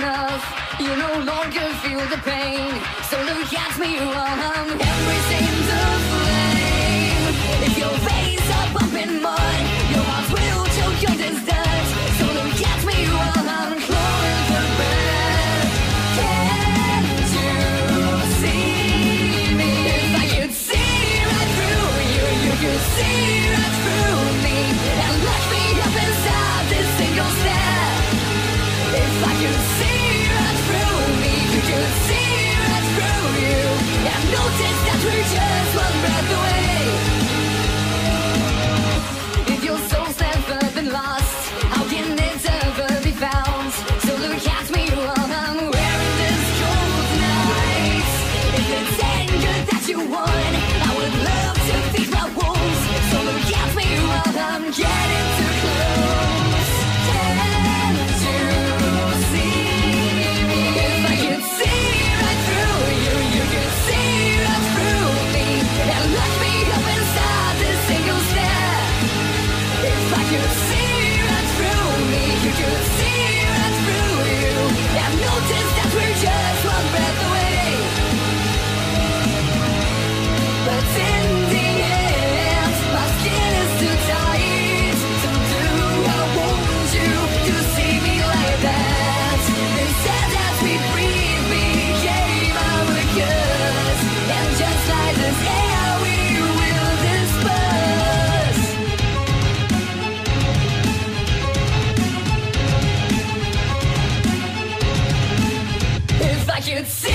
enough. You no longer feel the pain. So look at me while I'm everything's aflame. If your veins are pumping mud, your heart will choke on this dust. So look at me while I'm crawling for breath. Can't you see me? If I could see right through you, you could see right through me and lock me up inside this single step. If I could see right through me, you could see right through you and notice that we're just one breath away. If your soul's never been lost, how can it ever be found? So look at me while I'm wearing this cold night. If it's anger that you want, I would love to fix my wounds. So look at me while I'm getting too close. Can't you see me? If I could see right through you, you could see right through me and lock me up inside this single step. If I could see right through me, you could see right through you and notice that we're just one breath away. But in the end, my skin is too tight. So do I want you to see me like that? They said that we breathe became our curse, and just like this air we will disperse. If I could see